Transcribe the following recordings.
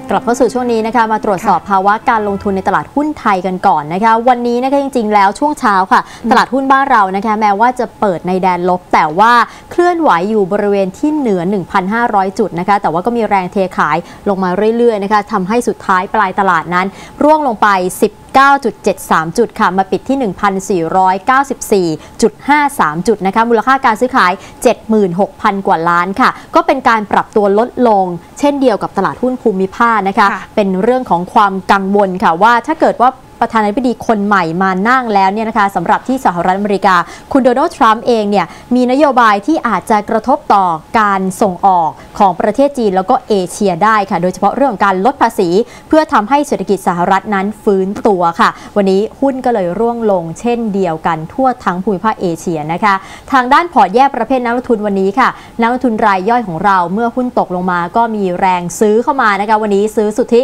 กลับเข้าสู่ช่วงนี้นะคะมาตรวจสอบภาวะการลงทุนในตลาดหุ้นไทยกันก่อนนะคะวันนี้นะคะจริงๆแล้วช่วงเช้าค่ะตลาดหุ้นบ้านเรานะคะแม้ว่าจะเปิดในแดนลบแต่ว่าเคลื่อนไหวอยู่บริเวณที่เหนือ 1,500 จุดนะคะแต่ว่าก็มีแรงเทขายลงมาเรื่อยๆนะคะทำให้สุดท้ายปลายตลาดนั้นร่วงลงไป9.73 จุดค่ะมาปิดที่ 1,494.53 จุดนะคะมูลค่าการซื้อขาย 76,000 กว่าล้านค่ะก็เป็นการปรับตัวลดลงเช่นเดียวกับตลาดหุ้นภูมิภาคนะคะเป็นเรื่องของความกังวลค่ะว่าถ้าเกิดว่าประธานาธิบดีคนใหม่มานั่งแล้วเนี่ยนะคะสำหรับที่สหรัฐอเมริกาคุณโดนัลด์ทรัมป์เองเนี่ยมีนโยบายที่อาจจะกระทบต่อการส่งออกของประเทศจีนแล้วก็เอเชียได้ค่ะโดยเฉพาะเรื่องของการลดภาษีเพื่อทำให้เศรษฐกิจสหรัฐนั้นฟื้นตัวค่ะวันนี้หุ้นก็เลยร่วงลงเช่นเดียวกันทั่วทั้งภูมิภาคเอเชียนะคะทางด้านพอร์ตแยกประเภทนักลงทุนวันนี้ค่ะนักลงทุนรายย่อยของเราเมื่อหุ้นตกลงมาก็มีแรงซื้อเข้ามานะคะวันนี้ซื้อสุทธิ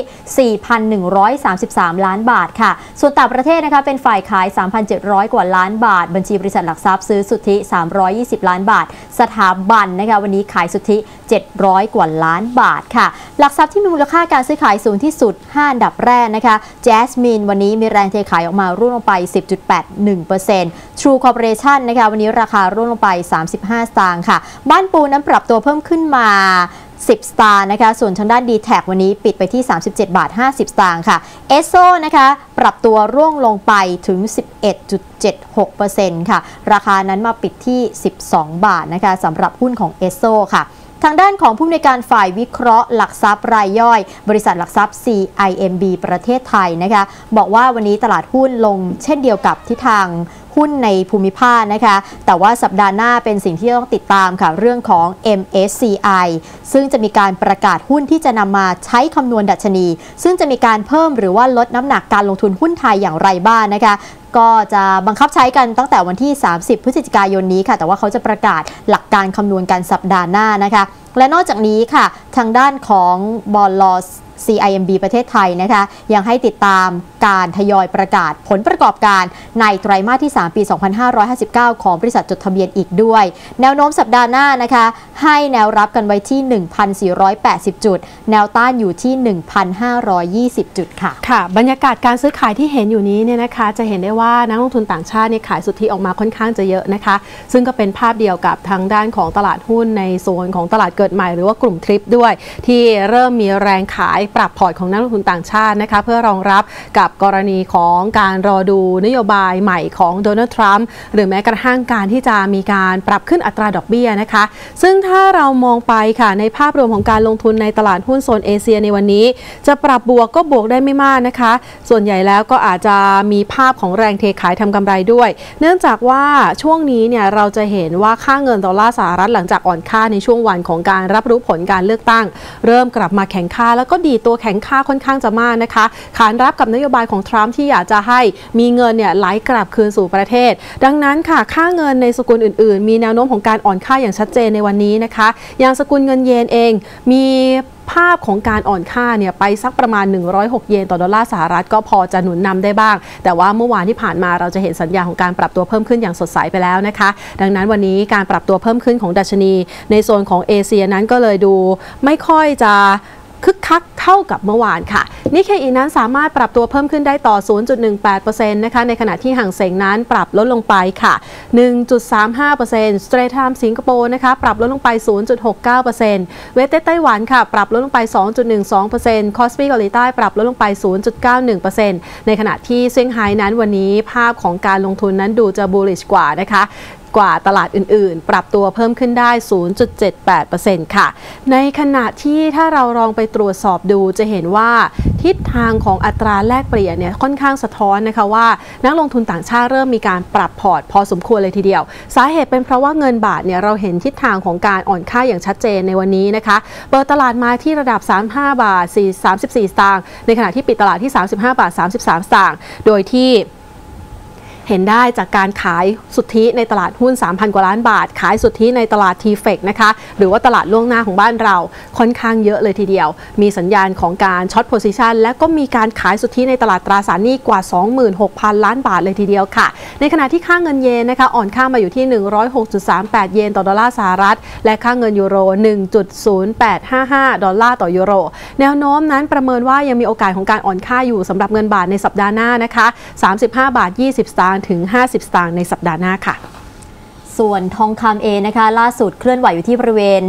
4,133 ล้านบาทค่ะส่วนต่างประเทศนะคะเป็นฝ่ายขาย 3,700 กว่าล้านบาทบัญชีบริษัทหลักทรัพย์ซื้อสุทธิ320ล้านบาทสถาบันนะคะวันนี้ขายสุทธิ700 กว่าล้านบาทค่ะหลักทรัพย์ที่มีมูลค่าการซื้อขายสูงที่สุด5อันดับแรกนะคะแจสมินวันนี้มีแรงเทขายออกมาร่วงลงไป 10.81% True Corporation นะคะวันนี้ราคาร่วงลงไป35 สตางค์ค่ะบ้านปูนั้นปรับตัวเพิ่มขึ้นมา10 สตางค์นะคะส่วนทางด้าน D-Tech วันนี้ปิดไปที่ 37.50 สตางค์ค่ะ Esso นะคะปรับตัวร่วงลงไปถึง 11.76% ค่ะราคานั้นมาปิดที่12 บาทนะคะสำหรับหุ้นของ Esso ค่ะทางด้านของผู้อำนวยการฝ่ายวิเคราะห์หลักทรัพย์รายย่อยบริษัทหลักทรัพย์ CIMB ประเทศไทยนะคะบอกว่าวันนี้ตลาดหุ้นลงเช่นเดียวกับทิศทางหุ้นในภูมิภาคนะคะแต่ว่าสัปดาห์หน้าเป็นสิ่งที่ต้องติดตามค่ะเรื่องของ MSCI ซึ่งจะมีการประกาศหุ้นที่จะนำมาใช้คำนวณดัชนีซึ่งจะมีการเพิ่มหรือว่าลดน้ำหนักการลงทุนหุ้นไทยอย่างไรบ้างนะคะก็จะบังคับใช้กันตั้งแต่วันที่30 พฤศจิกายนนี้ค่ะแต่ว่าเขาจะประกาศหลักการคำนวณกันสัปดาห์หน้านะคะและนอกจากนี้ค่ะทางด้านของบล. CIMB ประเทศไทยนะคะยังให้ติดตามการทยอยประกาศผลประกอบการในไตรมาสที่3ปี2559ของบริษัทจดทะเบียนอีกด้วยแนวโน้มสัปดาห์หน้านะคะให้แนวรับกันไว้ที่ 1,480 จุดแนวต้านอยู่ที่ 1,520 จุดค่ะค่ะบรรยากาศการซื้อขายที่เห็นอยู่นี้เนี่ยนะคะจะเห็นได้ว่านักลงทุนต่างชาติขายสุทธิออกมาค่อนข้างจะเยอะนะคะซึ่งก็เป็นภาพเดียวกับทางด้านของตลาดหุ้นในโซนของตลาดเกิดใหม่หรือว่ากลุ่มทริปด้วยที่เริ่มมีแรงขายปรับพอร์ตของนักลงทุนต่างชาตินะคะเพื่อรองรับกับกรณีของการรอดูนโยบายใหม่ของโดนัลด์ทรัมป์หรือแม้กระทั่งการที่จะมีการปรับขึ้นอัตราดอกเบี้ยนะคะซึ่งถ้าเรามองไปค่ะในภาพรวมของการลงทุนในตลาดหุ้นโซนเอเชียในวันนี้จะปรับบวกก็บวกได้ไม่มากนะคะส่วนใหญ่แล้วก็อาจจะมีภาพของแรงเทขายทำกำไรด้วยเนื่องจากว่าช่วงนี้เนี่ยเราจะเห็นว่าค่าเงินดอลลาร์สหรัฐหลังจากอ่อนค่าในช่วงวันของการรับรู้ผลการเลือกตั้งเริ่มกลับมาแข็งค่าแล้วก็ดีตัวแข็งค่าค่อนข้างจะมากนะคะขานรับกับนโยบายของทรัมป์ที่อยากจะให้มีเงินไหลกลับคืนสู่ประเทศดังนั้นค่ะค่าเงินในสกุลอื่นๆมีแนวโน้มของการอ่อนค่าอย่างชัดเจนในวันนี้นะคะอย่างสกุลเงินเยนเองมีภาพของการอ่อนค่าไปสักประมาณ106เยนต่อดอลลาร์สหรัฐก็พอจะหนุนนำได้บ้างแต่ว่าเมื่อวานที่ผ่านมาเราจะเห็นสัญญาณของการปรับตัวเพิ่มขึ้นอย่างสดใสไปแล้วนะคะดังนั้นวันนี้การปรับตัวเพิ่มขึ้นของดัชนีในโซนของเอเชียนั้นก็เลยดูไม่ค่อยจะคึกคักเท่ากับเมื่อวานค่ะนิเคอีนั้นสามารถปรับตัวเพิ่มขึ้นได้ต่อ 0.18% นะคะในขณะที่ห่างเส็งนั้นปรับลดลงไปค่ะ 1.35% Straits Times สิงคโปร์นะคะปรับลดลงไป 0.69% เวสเทสไต้หวันค่ะปรับลดลงไป 2.12% คอสปีเกาหลีใต้ปรับลดลงไป 0.91% ในขณะที่เซี่ยงไฮ้นั้นวันนี้ภาพของการลงทุนนั้นดูจะ bullish กว่านะคะกว่าตลาดอื่นๆปรับตัวเพิ่มขึ้นได้ 0.78% ค่ะในขณะที่ถ้าเราลองไปตรวจสอบดูจะเห็นว่าทิศทางของอัตราแลกเปลี่ยนค่อนข้างสะท้อนนะคะว่านักลงทุนต่างชาติเริ่มมีการปรับพอร์ตพอสมควรเลยทีเดียวสาเหตุเป็นเพราะว่าเงินบาทเราเห็นทิศทางของการอ่อนค่าอย่างชัดเจนในวันนี้นะคะเปิดตลาดมาที่ระดับ35 บาท 34 สตางค์ในขณะที่ปิดตลาดที่35 บาท 33 สตางค์โดยที่เห็นได้จากการขายสุทธิในตลาดหุ้น 3,000 กว่าล้านบาทขายสุทธิในตลาด TFEC นะคะหรือว่าตลาดล่วงหน้าของบ้านเราค่อนข้างเยอะเลยทีเดียวมีสัญญาณของการช็อตโพซิชันและก็มีการขายสุทธิในตลาดตราสารหนี้กว่า 26,000 ล้านบาทเลยทีเดียวค่ะในขณะที่ค่าเงินเยนนะคะอ่อนค่ามาอยู่ที่ 106.38 เยนต่อดอลลาร์สหรัฐและค่าเงินยูโร 1.0855 ดอลลาร์ต่อยูโรแนวโน้มนั้นประเมินว่ายังมีโอกาสของการอ่อนค่าอยู่สำหรับเงินบาทในสัปดาห์หน้านะคะ35 บาท 20 สตางค์ถึง 50 สตางค์ในสัปดาห์หน้าค่ะส่วนทองคำเองนะคะล่าสุดเคลื่อนไหวอยู่ที่บริเวณ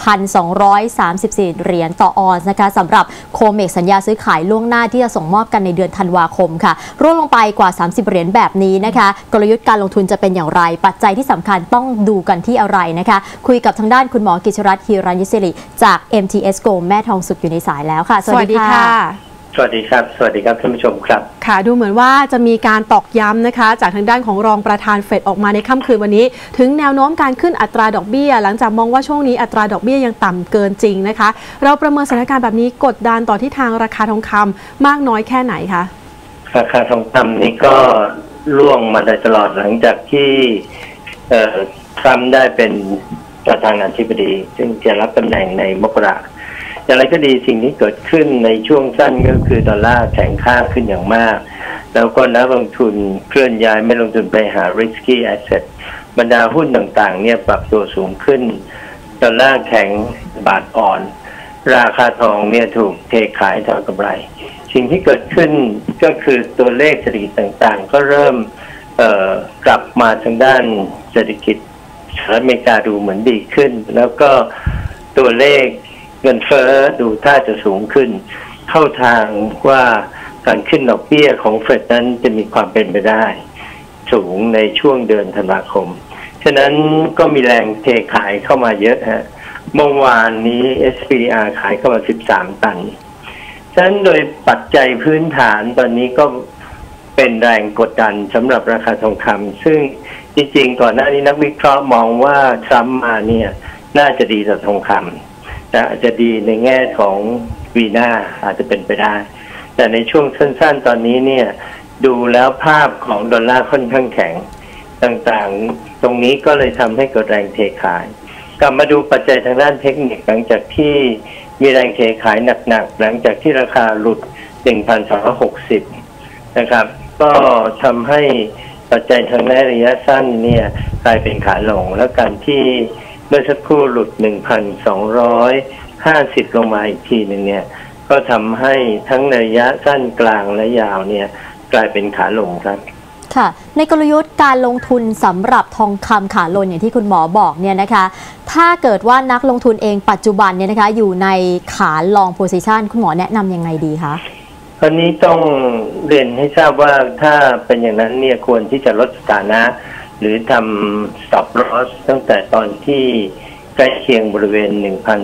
1,234 เหรียญต่อออนซ์นะคะสำหรับโคเมกสัญญาซื้อขายล่วงหน้าที่จะส่งมอบกันในเดือนธันวาคมค่ะร่วงลงไปกว่า30เหรียญแบบนี้นะคะกลยุทธ์การลงทุนจะเป็นอย่างไรปัจจัยที่สำคัญต้องดูกันที่อะไรนะคะคุยกับทางด้านคุณหมอกิจรัตน์ ฮิรัญยศิริจาก MTS Go แม่ทองสุขอยู่ในสายแล้วค่ะสวัสดีค่ะสวัสดีครับสวัสดีครับท่านผู้ชมครับค่ะดูเหมือนว่าจะมีการตอกย้ำนะคะจากทางด้านของรองประธานเฟดออกมาในค่ำคืนวันนี้ถึงแนวโน้มการขึ้นอัตราดอกเบี้ยหลังจากมองว่าช่วงนี้อัตราดอกเบี้ยยังต่ำเกินจริงนะคะเราประเมินสถานการณ์แบบนี้กดดันต่อทิศทางราคาทองคำมากน้อยแค่ไหนคะราคาทองคำนี้ก็ร่วงมาโดยตลอดหลังจากที่ทรัมป์ได้เป็นประธานาธิบดีซึ่งจะรับตำแหน่งในมกราอย่างไรก็ดีสิ่งที่เกิดขึ้นในช่วงสั้นก็คือดอลลาร์แข็งค่าขึ้นอย่างมากแล้วก็นักลงทุนเคลื่อนย้ายไม่ลงทุนไปหา risky asset บรรดาหุ้นต่างๆเนี่ยปรับตัวสูงขึ้นดอลลาร์แข็งบาทอ่อนราคาทองเนี่ยถูกเทขายทำกำไรสิ่งที่เกิดขึ้นก็คือตัวเลขเศรษฐกิจต่างๆก็เริ่มกลับมาทางด้านเศรษฐกิจสหรัฐอเมริกาดูเหมือนดีขึ้นแล้วก็ตัวเลขเงินเฟ้อดูท่าจะสูงขึ้นเข้าทางว่าการขึ้นดอกเบี้ยของเฟดนั้นจะมีความเป็นไปได้สูงในช่วงเดือนธันวาคมฉะนั้นก็มีแรงเทขายเข้ามาเยอะฮะเมื่อวานนี้ SPDR ขายเข้ามา13ตันฉะนั้นโดยปัจจัยพื้นฐานตอนนี้ก็เป็นแรงกดดันสำหรับราคาทองคำซึ่งจริงๆก่อนหน้านี้นักวิเคราะห์มองว่าทรัมป์มาเนี่ยน่าจะดีต่อทองคำอาจจะดีในแง่ของปีหน้าอาจจะเป็นไปได้แต่ในช่วงสั้นๆตอนนี้เนี่ยดูแล้วภาพของดอลลาร์ค่อนข้างแข็งต่างๆตรงนี้ก็เลยทำให้เกิดแรงเทขายกลับมาดูปัจจัยทางด้านเทคนิคหลังจากที่มีแรงเทขายหนักๆหลังจากที่ราคาหลุด 1,260 นะครับก็ทำให้ปัจจัยทางด้านระยะสั้นเนี่ยกลายเป็นขาลงแล้วการที่เมื่อสักครู่หลุด 1,250 ลงมาอีกทีหนึ่งเนี่ยก็ทำให้ทั้งในระยะสั้นกลางและยาวเนี่ยกลายเป็นขาลงครับค่ะในกลยุทธ์การลงทุนสำหรับทองคำขาลงอย่างที่คุณหมอบอกเนี่ยนะคะถ้าเกิดว่านักลงทุนเองปัจจุบันเนี่ยนะคะอยู่ในขาลองโพซิชันคุณหมอแนะนำยังไงดีคะตอนนี้ต้องเรียนให้ทราบว่าถ้าเป็นอย่างนั้นเนี่ยควรที่จะลดสถานะหรือทำ stop loss ตั้งแต่ตอนที่ใกล้เคียงบริเวณ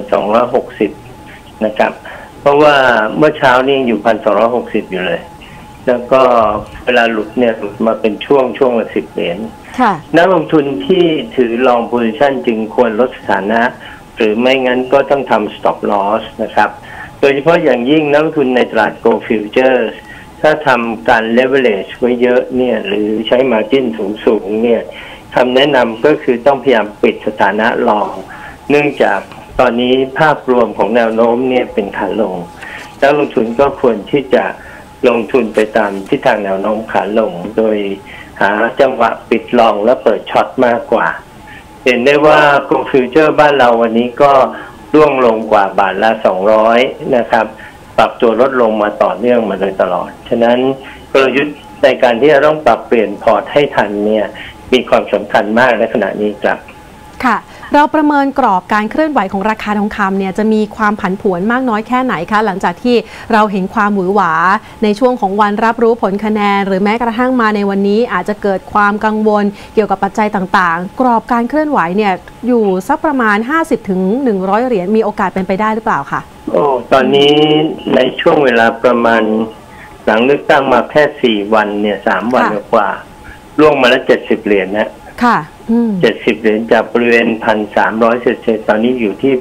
1,260 นะครับเพราะว่าเมื่อเช้านี่อยู่ 1,260 อยู่เลยแล้วก็เวลาหลุดเนี่ยหลุดมาเป็นช่วงละ10 เหรียญนักลงทุนที่ถือ long position จึงควรลดสถานะหรือไม่งั้นก็ต้องทำ stop loss นะครับโดยเฉพาะอย่างยิ่งนักลงทุนในตลาด Gold Futuresถ้าทำการ leverage ไว้เยอะเนี่ยหรือใช้ margin สูงเนี่ยคำแนะนำก็คือต้องพยายามปิดสถานะลองเนื่องจากตอนนี้ภาพรวมของแนวโน้มเนี่ยเป็นขาลงนักลงทุนก็ควรที่จะลงทุนไปตามทิศทางแนวโน้มขาลงโดยหาจังหวะปิดลองและเปิดช็อตมากกว่าเห็นได้ว่า Gold Future บ้านเราวันนี้ก็ร่วงลงกว่าบาทละ200นะครับปรับตัวลดลงมาต่อเนื่องมาโดยตลอดฉะนั้นกลยุทธ์ในการที่จะต้องปรับเปลี่ยนพอร์ตให้ทันเนี่ยมีความสำคัญมากในขณะนี้ครับค่ะเราประเมินกรอบการเคลื่อนไหวของราคาทองคำเนี่ยจะมีความผันผวนมากน้อยแค่ไหนคะหลังจากที่เราเห็นความหวือหวาในช่วงของวันรับรู้ผลคะแนนหรือแม้กระทั่งมาในวันนี้อาจจะเกิดความกังวลเกี่ยวกับปัจจัยต่างๆกรอบการเคลื่อนไหวเนี่ยอยู่สักประมาณ 50-100 เหรียญมีโอกาสเป็นไปได้หรือเปล่าคะตอนนี้ในช่วงเวลาประมาณหลังเลือกตั้งมาแค่4 วันเนี่ย3 วันกว่าล่วงมาแล้ว70 เหรียญนะค่ะ 70 เหรียญจากบริเวณ 1,300 เศษตอนนี้อยู่ที่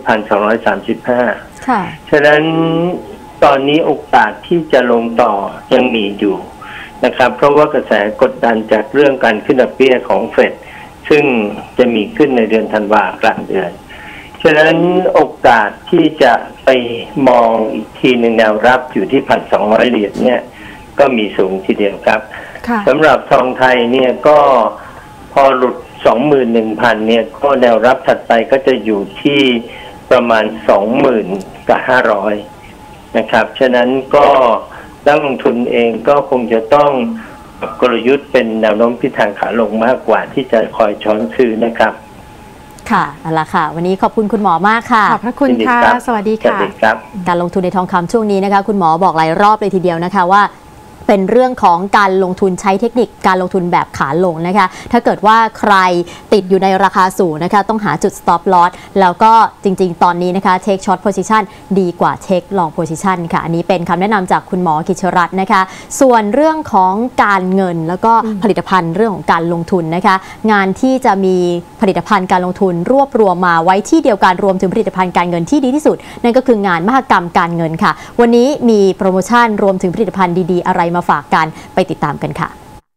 1,235 ฉะนั้นตอนนี้โอกาสที่จะลงต่อยังมีอยู่นะครับเพราะว่ากระแสกดดันจากเรื่องการขึ้นดอกเบี้ยของเฟดซึ่งจะมีขึ้นในเดือนธันวาคมกลางเดือนฉะนั้นโอกาสที่จะไปมองอีกทีหนึ่งแนวรับอยู่ที่ 1,200 เหรียญเนี่ยก็มีสูงทีเดียวครับสำหรับทองไทยเนี่ยก็พอหลุด 21,000 เนี่ยก็แนวรับถัดไปก็จะอยู่ที่ประมาณ 20,500 นะครับฉะนั้นก็นักลงทุนเองก็คงจะต้องกลยุทธ์เป็นแนวโน้มทิศทางขาลงมากกว่าที่จะคอยช้อนซื้อนะครับค่ะเอาล่ะค่ะวันนี้ขอบคุณคุณหมอมากค่ะขอบพระคุณค่ะสวัสดีค่ะการลงทุนในทองคำช่วงนี้นะคะคุณหมอบอกหลายรอบเลยทีเดียวนะคะว่าเป็นเรื่องของการลงทุนใช้เทคนิคการลงทุนแบบขาลงนะคะถ้าเกิดว่าใครติดอยู่ในราคาสูงนะคะต้องหาจุด stop loss แล้วก็จริงๆตอนนี้นะคะ take short position ดีกว่า take long position ค่ะอันนี้เป็นคำแนะนำจากคุณหมอกิจรัตน์นะคะส่วนเรื่องของการเงินแล้วก็ผลิตภัณฑ์เรื่องของการลงทุนนะคะงานที่จะมีผลิตภัณฑ์การลงทุนรวบรวมมาไว้ที่เดียวกันรวมถึงผลิตภัณฑ์การเงินที่ดีที่สุดนั่นก็คืองานมหกรรมการเงินค่ะวันนี้มีโปรโมชั่นรวมถึงผลิตภัณฑ์ดีๆอะไรมาฝากกันไปติดตามกันค่ะ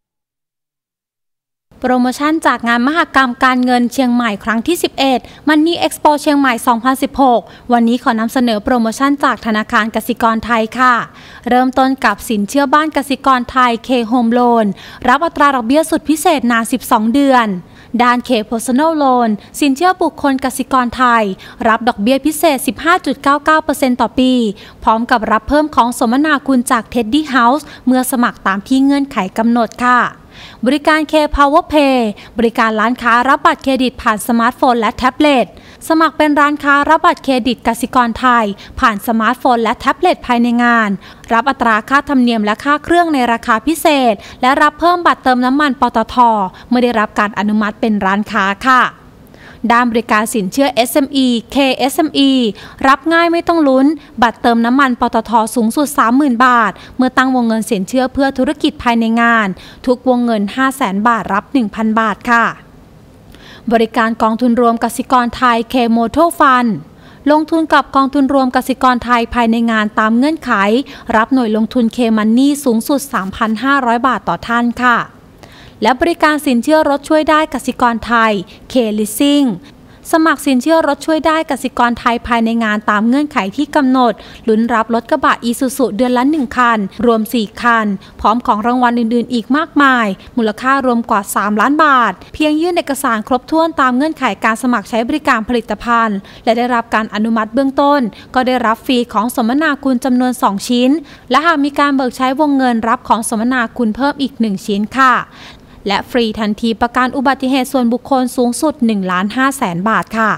โปรโมชั่นจากงานมหกรรมการเงินเชียงใหม่ครั้งที่ 11 Money Expo เชียงใหม่ 2016 วันนี้ขอนำเสนอโปรโมชั่นจากธนาคารกสิกรไทยค่ะเริ่มต้นกับสินเชื่อบ้านกสิกรไทย K Home Loan รับอัตราดอกเบี้ยสุดพิเศษนาน 12 เดือนด้าน K Personal Loan สินเชื่อบุคคลกสิกรไทยรับดอกเบี้ยพิเศษ 15.99% ต่อปีพร้อมกับรับเพิ่มของสมนาคุณจาก Teddy House เมื่อสมัครตามที่เงื่อนไขกำหนดค่ะบริการ K Power Pay บริการร้านค้ารับบัตรเครดิตผ่านสมาร์ทโฟนและแท็บเล็ตสมัครเป็นร้านค้ารับบัตรเครดิตกสิกรไทยผ่านสมาร์ทโฟนและแท็บเล็ตภายในงานรับอัตราค่าธรรมเนียมและค่าเครื่องในราคาพิเศษและรับเพิ่มบัตรเติมน้ำมันปตท.เมื่อได้รับการอนุมัติเป็นร้านค้าค่ะด้านบริการสินเชื่อ SME KSME รับง่ายไม่ต้องลุ้นบัตรเติมน้ำมันปตท.สูงสุด 30,000 บาทเมื่อตั้งวงเงินสินเชื่อเพื่อธุรกิจภายในงานทุกวงเงิน 500,000 บาทรับ 1,000 บาทค่ะบริการกองทุนรวมกสิกรไทย K Motor Fund ลงทุนกับกองทุนรวมกสิกรไทยภายในงานตามเงื่อนไขรับหน่วยลงทุน K Money สูงสุด 3,500 บาทต่อท่านค่ะและบริการสินเชื่อรถช่วยได้กสิกรไทย K Leasing สมัครสินเชื่อรถช่วยได้กสิกรไทยภายในงานตามเงื่อนไขที่กำหนดลุ้นรับรถกระบะ Isuzu เดือนละ1คันรวม4คันพร้อมของรางวัลอื่นๆอีกมากมายมูลค่ารวมกว่า3 ล้านบาทเพียงยื่นเอกสารครบถ้วนตามเงื่อนไขการสมัครใช้บริการผลิตภัณฑ์และได้รับการอนุมัติเบื้องต้นก็ได้รับฟรีของสมนาคุณจำนวน2ชิ้นและหากมีการเบิกใช้วงเงินรับของสมนาคุณเพิ่มอีก1ชิ้นค่ะและฟรีทันทีประกันอุบัติเหตุส่วนบุคคลสูงสุด 1,500,000 บาทค่ะ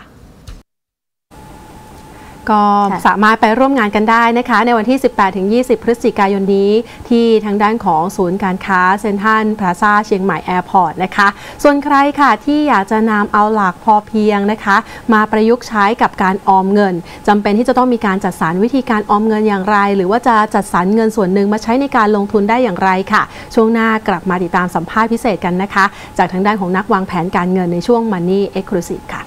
ก็สามารถไปร่วมงานกันได้นะคะในวันที่ 18-20 พฤศจิกายนนี้ที่ทางด้านของศูนย์การค้าเซ็นทรัลพลาซ่าเชียงใหม่แอร์พอร์ตนะคะส่วนใครค่ะที่อยากจะนำเอาหลักพอเพียงนะคะมาประยุกต์ใช้กับการออมเงินจำเป็นที่จะต้องมีการจัดสรรวิธีการออมเงินอย่างไรหรือว่าจะจัดสรรเงินส่วนหนึ่งมาใช้ในการลงทุนได้อย่างไรค่ะช่วงหน้ากลับมาติดตามสัมภาษณ์พิเศษกันนะคะจากทางด้านของนักวางแผนการเงินในช่วง Money Exclusive ค่ะ